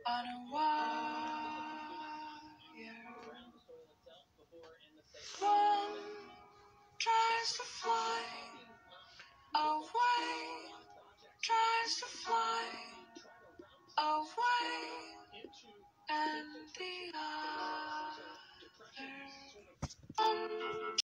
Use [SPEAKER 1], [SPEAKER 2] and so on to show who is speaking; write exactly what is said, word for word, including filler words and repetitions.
[SPEAKER 1] on a wire. One tries to fly away, tries to fly away, and the other